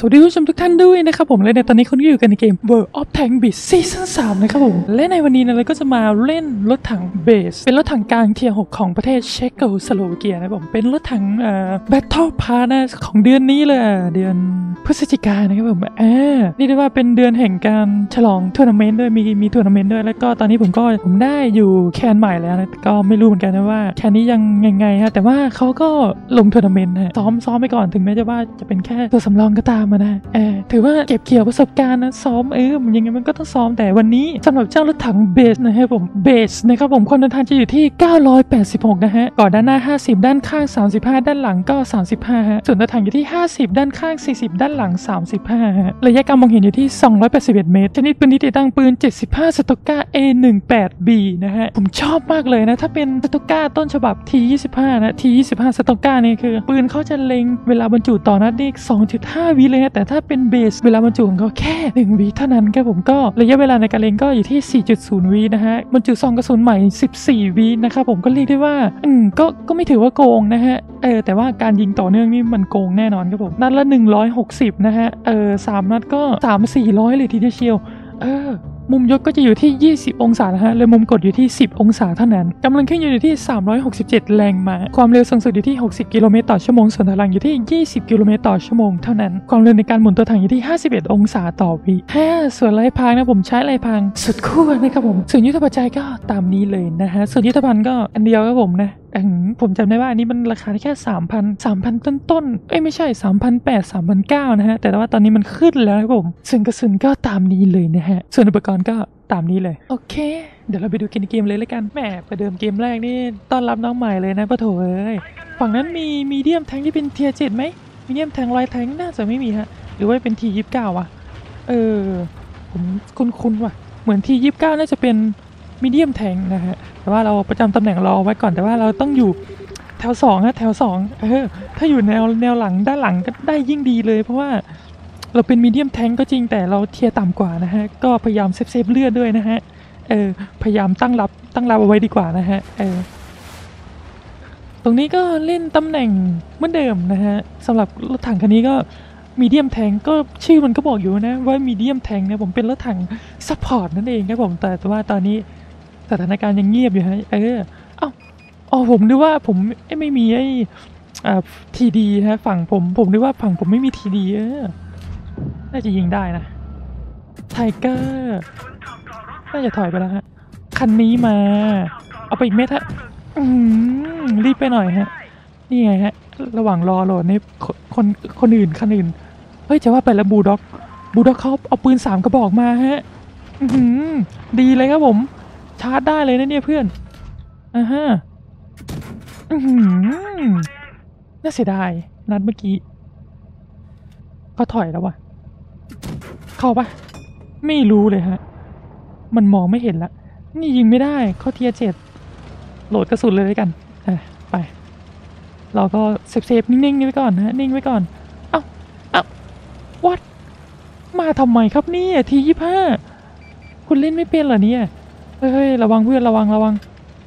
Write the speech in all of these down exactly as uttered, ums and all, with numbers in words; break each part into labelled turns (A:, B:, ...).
A: สวัสดีผู้ชมทุกท่านด้วยนะครับผมและในตอนนี้คุณก็อยู่กันในเกม World of Tank Beast ซีซั่นสามนะครับผมและในวันนี้นะเราก็จะมาเล่นรถถังเบสเป็นรถถังกลางเทียร์หกของประเทศเช็กโกสโลวาเกียนะครับผมเป็นรถถังเอ่อ Battle Pass นะของเดือนนี้เลยเดือนพฤศจิกายนนะครับผมเออนี่ได้ว่าเป็นเดือนแห่งการฉลองทัวร์นาเมนต์ด้วยมีมีทัวร์นาเมนต์ด้วยแล้วก็ตอนนี้ผมก็ผมได้อยู่แคนใหม่แล้วนะก็ไม่รู้เหมือนกันนะว่าแคนนี้ยังยังไงฮะแต่ว่าเขาก็ลงทัวร์นาเมนต์ฮะซ้อมซ้อมไปก่อนถึงแม้จะว่าจะเป็นแค่ตัวสำรองก็ตามมานะเออถือว่าเก็บเกี่ยวประสบการณ์นะซ้อมเออมันยังไงมันก็ต้องซ้อมแต่วันนี้สำหรับเจ้ารถถังเบสนะครับผมเบสนะครับผมความเดินทางจะอยู่ที่เก้าร้อยแปดสิบหกนะฮะก่อนด้านหน้าห้าสิบด้านข้างสามสิบห้าด้านหลังก็สามสิบห้าฮะส่วนรถถังอยู่ที่ห้าสิบด้านข้างสี่สิบด้านหลังสามสิบห้าฮะระยะการมองเห็นอยู่ที่สองร้อยแปดสิบเอ็ดเมตรชนิดปืนที่ติดตั้งปืนเจ็ดสิบห้าสตอก้า เอ สิบแปด บี นะฮะผมชอบมากเลยนะถ้าเป็นสตอก้าต้นฉบับ ที ยี่สิบห้า นะ ที ยี่สิบห้า สตอก้านี่คือปืนเขาจะเล็งเวลาบรรจุต่อนัดนี่ สองจุดห้า วิเลยนะแต่ถ้าเป็นเบสเวลาบรรจุของเขาแค่หนึ่งวิเท่านั้นครับผมก็ระยะเวลาในการเล็งก็อยู่ที่ สี่จุดศูนย์ วินะฮะบรรจุซองกระสุนใหม่สิบสี่วินะครับผมก็เรียกได้ว่าอืมก็ก็ไม่ถือว่าโกงนะฮะเออแต่ว่าการยิงต่อเนื่องนี่มันโกงแน่นอนครับผมนัดละหนึ่งร้อยหกสิบนะฮะเออสามนัดก็สาม สี่ร้อยเลยทีเดียวเชียวเออมุมยกก็จะอยู่ที่ยี่สิบองศานะฮะและมุมกดอยู่ที่สิบองศาเท่านั้นกำลังเครื่องยนต์อยู่ที่สามร้อยหกสิบเจ็ดแรงม้าความเร็วสูงสุดอยู่ที่หกสิบกิโลเมตรต่อชั่วโมงส่วนถอยหลังอยู่ที่ยี่สิบกิโลเมตรต่อชั่วโมงเท่านั้นความเร็วในการหมุนตัวถังอยู่ที่ห้าสิบเอ็ดองศาต่อวิแค่ส่วนไร้พางนะผมใช้ไร้พางสุดขั้วนะครับผมส่วนยุทธปัจจัยก็ตามนี้เลยนะฮะส่วนยุทธภัณฑ์ก็อันเดียวครับผมนะผมจำได้ว่าอันนี้มันราคาแค่ สามพัน สามพัน ต้นๆเอ้ยไม่ใช่ สามพันแปดร้อย สามพันเก้าร้อย นะฮะแต่ว่าตอนนี้มันขึ้นแล้วครับผมส่วนกระสุนก็ตามนี้เลยนะฮะส่วนอุปกรณ์ก็ตามนี้เลยโอเคเดี๋ยวเราไปดูเกมเกมเลยแล้วกันแหมประเดิมเกมแรกนี่ต้อนรับน้องใหม่เลยนะปะโถเอ้ยฝั่งนั้นมีมีเดียมแทงที่เป็นเทียร์เจ็ดไหมมีเดียมแทงลอยแทงน่าจะไม่มีฮะหรือว่าเป็นทียี่สิบเก้าวะเออผมคุ้นๆว่ะเหมือนทียี่สิบเก้าน่าจะเป็นมีเดียมแทงนะฮะแต่ว่าเราประจำตำแหน่งรอไว้ก่อนแต่ว่าเราต้องอยู่แถวสองฮะแถวสองเออถ้าอยู่แนวแนวหลังด้านหลังก็ได้ยิ่งดีเลยเพราะว่าเราเป็นมีเดียมแทงก็จริงแต่เราเทียร์ต่ำกว่านะฮะก็พยายามเซฟเซฟเลือดด้วยนะฮะเออพยายามตั้งรับตั้งรับเอาไว้ดีกว่านะฮะเออตรงนี้ก็เล่นตำแหน่งเหมือนเดิมนะฮะสำหรับรถถังคันนี้ก็มีเดียมแทงก็ชื่อมันก็บอกอยู่นะว่ามีเดียมแทงเนี่ยผมเป็นรถถังซัพพอร์ตนั่นเองครับผมแต่ว่าตอนนี้สถานการณ์ยังเงียบอยู่ฮะเออเอ้าอ๋อผมนึกว่าผมไม่มีไอ้อ่าทีดีฮะฝั่งผมผมนึกว่าฝั่งผมไม่มีทีดีเออน่าจะยิงได้นะไทเกอร์น่าจะถอยไปแล้วฮะคันนี้มาเอาไปอีกเม็ดฮะอืมรีบไปหน่อยฮะนี่ไงฮะระหว่างรอโหลดนี่คนคนอื่นคันอื่นเฮ้ยจะว่าไปแล้วบูด็อกบูด็อกเขาเอาปืนสามกระบอกมาฮะอืมดีเลยครับผมชาร์จได้เลยนะเนี่ยเพื่อนอ่าฮะอืมน่าเสียดายนัดเมื่อกี้เขาถอยแล้ววะเข้าปะไม่รู้เลยฮะมันมองไม่เห็นละนี่ยิงไม่ได้เขาเทียร์เจ็ดโหลดกระสุนเลยกันไปเราก็เซฟเซฟนิ่งๆไว้ก่อนนะนิ่งไว้ก่อนเอ้าเอ้าวัดมาทำไมครับนี่ทียี่ห้าคุณเล่นไม่เป็นเหรอเนี่ยเฮ้ยระวังเพื่อนระวังระวัง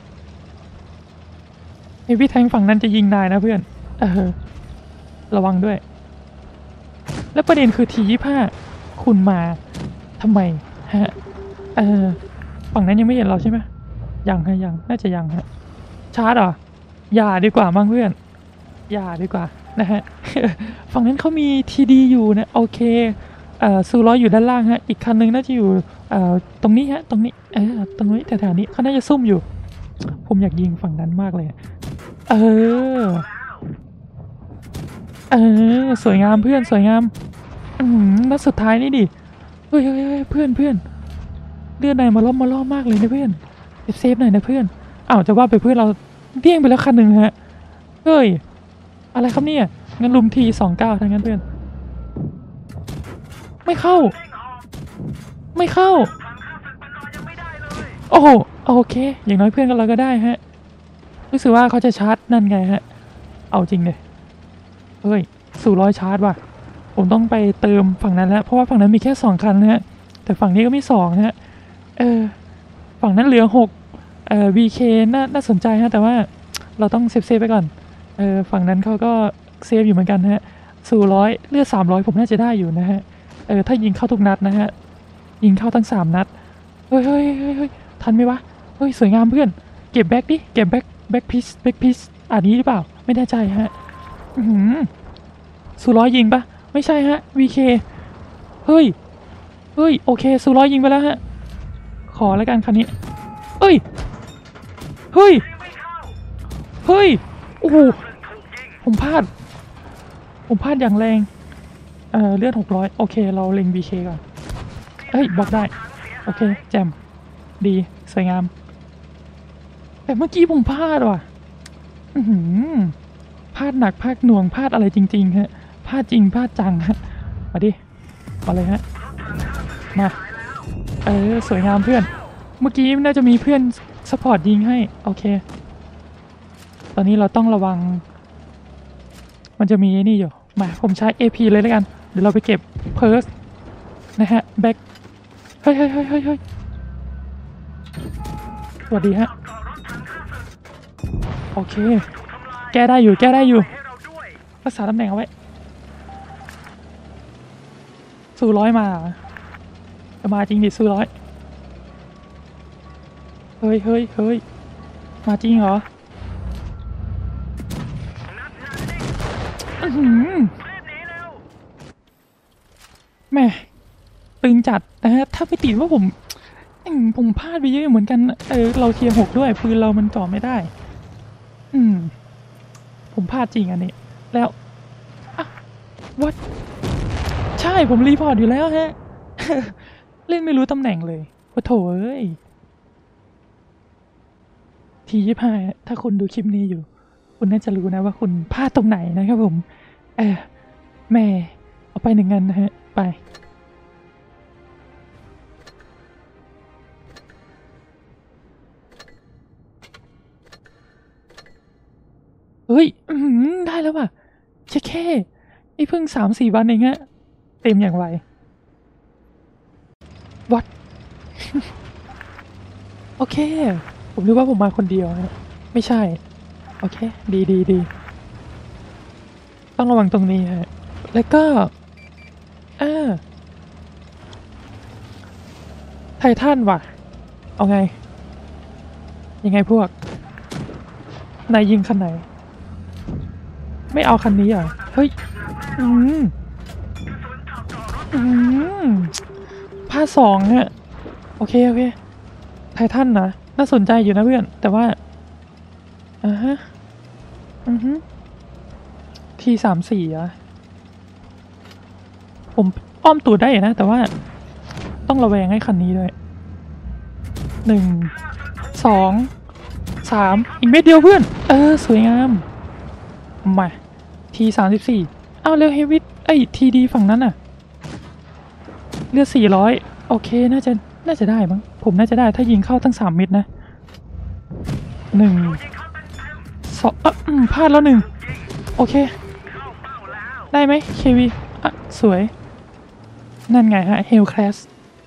A: ไอพี่แทงฝั่งนั้นจะยิงได้นะเพื่อนเออระวังด้วยแล้วประเด็นคือทียี่ห้าคุณมาทำไมฮะเออฝั่งนั้นยังไม่เห็นเราใช่ไหมยังฮะยังน่าจะยังฮะชาร์จเหรออย่าดีกว่ามั้งเพื่อนอย่าดีกว่านะฮะ ฝั่งนั้นเขามีทีดีอยู่นะโอเคเอ่อซูร้อยอยู่ด้านล่างฮะอีกคันนึงน่าจะอยู่เอ่อตรงนี้ฮะตรงนี้เออตรงนี้แถวๆนี้เขาน่าจะซุ่มอยู่ผมอยากยิงฝั่งนั้นมากเลยเออเออสวยงามเพื่อนสวยงามอืมนัดสุดท้ายนี่ดิเฮ้ยเฮ้ยเพื่อนเพื่อนเลือดไหนมาล้อมมาล้อมมากเลยนะเพื่อนเซฟหน่อยนะเพื่อนอ้าวจะว่าไปเพื่อนเราเดี้ยงไปแล้วคันหนึ่งฮะเฮ้ยอะไรครับเนี่ยงั้นลุมทีสองเก้าทั้งนั้นเพื่อนไม่เข้าไม่เข้าโอ้โหโอเคอย่างน้อยเพื่อนกันเราก็ได้ฮะรู้สึกว่าเขาจะชาร์จนั่นไงฮะเอาจริงเลยเฮ้ยสู่ร้อยชาร์จว่ะผมต้องไปเติมฝั่งนั้นแล้วเพราะว่าฝั่งนั้นมีแค่สองคันนะฮะแต่ฝั่งนี้ก็มีสองฮะเออฝั่งนั้นเหลือหกเอ่อ วี เค น่าน่าสนใจฮะแต่ว่าเราต้องเซฟเซฟไปก่อนเออฝั่งนั้นเขาก็เซฟอยู่เหมือนกันฮะสู่ร้อยเลือดสามร้อยผมน่าจะได้อยู่นะฮะเออถ้ายิงเข้าทุกนัดนะฮะยิงเข้าทั้งสามนัดเฮ้ยเฮ้ยเฮ้ยเฮ้ยทันไหมวะเฮ้ยสวยงามเพื่อนเก็บแบ็กดิเก็บแบ็กแบ็กพีซแบ็กพีซอันนี้หรือเปล่าไม่แน่ใจฮะอือหือสู่ร้อยยิงปะไม่ใช่ฮะ วี เค เฮ้ยเฮ้ยโอเคสู่ร้อยยิงไปแล้วฮะขอแล้วกันคันนี้เอ้ยเฮ้ยเฮ้ยโอ้โหผมพลาดผมพลาดอย่างแรงเออเลือดหกร้อยโอเคเราเล็ง บี เค ก่อนเฮ้ยบล็อกได้โอเคแจมดีสวยงามแต่เมื่อกี้ผมพลาดว่ะอือหือพลาดหนักพลาดหน่วงพลาดอะไรจริงๆฮะพลาดจริงพลาดจังฮะมาดิมาเลยฮะมาเออสวยงามเพื่อนเมื่อกี้น่าจะมีเพื่อนสปอร์ตยิงให้โอเคตอนนี้เราต้องระวังมันจะมีนี่อยู่มาผมใช้ เอ พี เลยแล้วกันเดี๋ยวเราไปเก็บเพิร์สนะฮะแบ็คเฮ้ยเฮ้ยเฮ้ยเฮ้ยเฮ้ยสวัสดีฮะโอเคแก้ได้อยู่แก้ได้อยู่รักษาตำแหน่งเอาไว้สู่ร้อยมาจะมาจริงดิสู่ร้อยเฮ้ยเฮ้ยเฮ้ยมาจริงเหรออือหือแม่ตึงจัดนะฮะถ้าไม่ติดว่าผมผมพลาดไปเยอะเหมือนกันเออเราเทียร์หกด้วยปืนเรามันจ่อไม่ได้อืมผมพลาดจริงอันนี้แล้วอะวัดใช่ผมรีพอร์ตอยู่แล้วฮะ เล่นไม่รู้ตำแหน่งเลยโอ้โถเอ้ยทียี่ห้าถ้าคุณดูคลิปนี้อยู่คุณน่าจะรู้นะว่าคุณพลาดตรงไหนนะครับผมเออแม่เอาไปหนึ่งเงินนะฮะไปเฮ้ยได้แล้วว่ะเช็คแค่ไอ้เพิ่งสามสี่วันเองฮะเต็มอย่างไรวัด โอเคผมนึกว่าผมมาคนเดียวนะไม่ใช่โอเคดีดีดีต้องระวังตรงนี้ฮะแล้วก็เออไททันว่ะเอาไงยังไงพวกนายยิงคันไหนไม่เอาคันนี้เหรอเฮ้ยอืมอืมพาสองฮะโอเคโอเคไททันนะน่าสนใจอยู่นะเพื่อนแต่ว่าอ่าฮะอือฮึทีสามสี่อะผมอ้อมตูดได้นะแต่ว่าต้องระแวงให้คันนี้ด้วยหนึ่งสองสามอีกเม็ดเดียวเพื่อนเออสวยงามมาทีสามสิบสี่อ้าวเร็วเฮวิทไอ้ทีดีฝั่งนั้นน่ะเลือดสี่ร้อยโอเคน่าจะน่าจะได้มั้งผมน่าจะได้ถ้ายิงเข้าทั้งสามเม็ดนะหนึ่งสองอ่ะอืมพลาดแล้วหนึ่งโอเคได้ไหมเควีอ่ะสวยนั่นไงฮะเฮลคลาส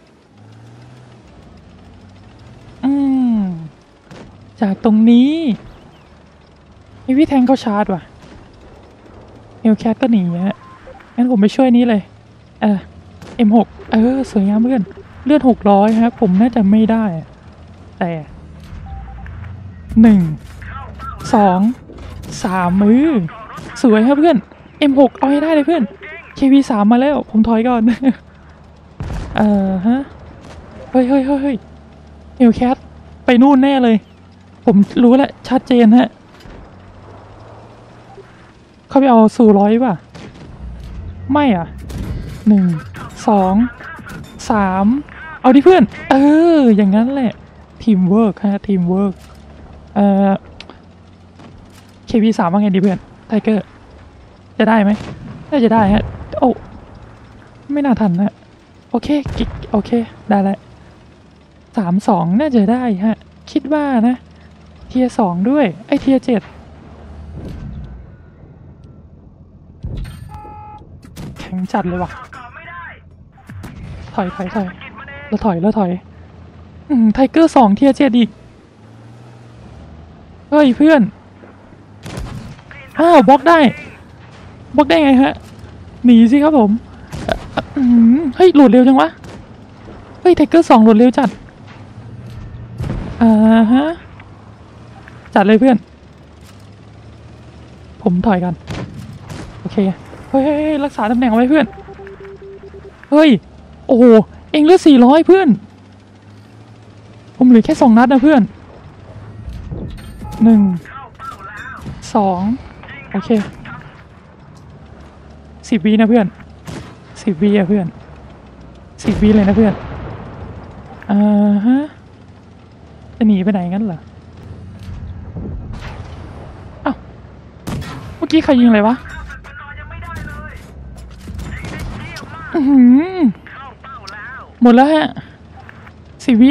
A: อืมจากตรงนี้มีวิแทงเขาชาร์จว่ะเฮลแคสก็หนีฮะงั้นผมไปช่วยนี้เลยเออ เอ็ม หก เออสวยงามเพื่อนเลือดหกร้อยครับผมน่าจะไม่ได้แต่หนึ่งสองสามมือสวยครับเพื่อน เอ็ม หก เอาให้ได้เลยเพื่อน เค วี สามมาแล้วผมถอยก่อน เออฮะเฮ้ยเฮ้ยเฮ้ยเฮลแคทไปนู่นแน่เลยผมรู้แล้วชัดเจนฮะเขาไปเอาสู่ร้อยป่ะไม่อ่ะหนึ่งสองสามเอาดิเพื่อนเอออย่างนั้นแหละทีมเวิร์กฮะทีมเวิร์กเอ่อเคพีสามว่าไงดีเพื่อนไทเกอร์จะได้ไหมน่าจะได้ฮะโอ้ไม่น่าทันนะโอเคกิ๊กโอเคได้แล้วสามสองน่าจะได้ฮะคิดว่านะเทียสองด้วยไอเทียเจ็ดแข็งจัดเลยว่ะถอยถอยถอยแล้วถอยแล้วถอยอืมไทเกอร์สองเทียเจ็ดอีกเฮ้ยเพื่อนอ้าวบล็อกได้บล็อกได้ไงฮะหนีสิครับผมเฮ้ยโหลดเร็วจังวะเฮ้ยไทเกอร์สองโหลดเร็วจัดอ่าฮะจัดเลยเพื่อนผมถอยกันโอเคเฮ้ยรักษาตำแหน่งไว้เพื่อนเฮ้ยโอ้โหเอ็งเลือดสี่ร้อยเพื่อนผมเหลือแค่สองนัดนะเพื่อนหนึ่งสองโอเคสิบวินะเพื่อนสิบวิอะเพื่อนสิบวิเลยนะเพื่อนอ่าฮะจะหนีไปไหนงั้นเหรออ้าวเมื่อกี้ใครยิงอะไรวะอือหือหมดแล้วฮะสิบวิ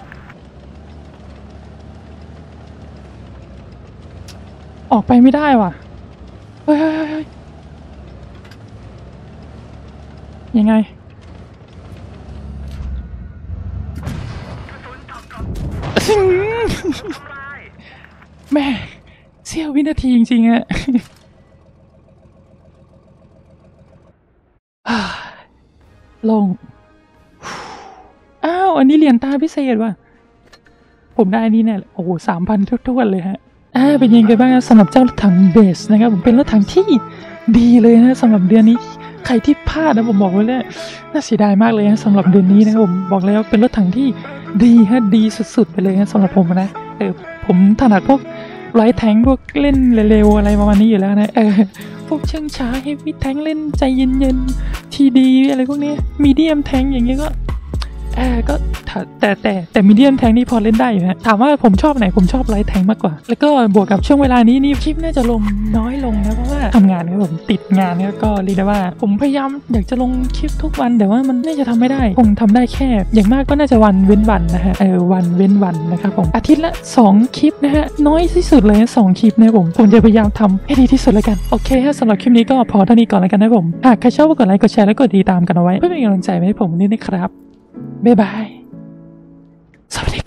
A: ออกไปไม่ได้ว่ะเฮ้ยเฮ้ยเฮ้ยยังไงแม่เสี้ยววินาทีจริงๆอะลงอ้าวอันนี้เหรียญตาพิเศษว่ะผมได้อันนี้เนี่ยโอ้โหสามพันทุกๆวันเลยฮะอ่าเป็นยังไงบ้างสำหรับเจ้ารถถังเบสนะครับผมเป็นรถถังที่ดีเลยนะสำหรับเดือนนี้ใครที่พลาดนะผมบอกไว้เลยน่าเสียดายมากเลยนะสำหรับเดือนนี้นะครับผมบอกเลยว่าเป็นรถถังที่ดีฮะดีสุดๆไปเลยนะสำหรับผมนะเออผมถนัดพวกไลท์แทงพวกเล่นเร็วๆอะไรประมาณนี้อยู่แล้วนะเออพวกเชิงช้าเฮฟวี่แทงเล่นใจเย็นๆทีดีอะไรพวกนี้มีเดียมแทงอย่างเงี้ยก็เออก็แต่แต่แต่มีเดียมแทงนี่พอเล่นได้อยู่ฮะถามว่าผมชอบไหนผมชอบไลท์แทงมากกว่าแล้วก็บวกกับช่วงเวลานี้นี่คลิปน่าจะลงน้อยลงนะเพราะว่าทำงานเนี่ยผมติดงานเนี่ยก็เรียกได้ว่าผมพยายามอยากจะลงคลิปทุกวันแต่ว่ามันน่าจะทำไม่ได้คงทำได้แค่อย่างมากก็น่าจะวันเว้นวันนะฮะเออวันเว้นวันนะครับผมอาทิตย์ละสองคลิปนะฮะน้อยที่สุดเลยสองคลิปนะผมผมจะพยายามทำให้ดีที่สุดแล้วกันโอเคฮะสำหรับคลิปนี้ก็พอเท่านี้ก่อนแล้วกันนะผมหากใครชอบก็กดไลค์กดแชร์และกดติดตามกันเอาไว้เพื่อเป็นกำลังใจให้ผมนี่นะครับบ๊ายบายสวัสดี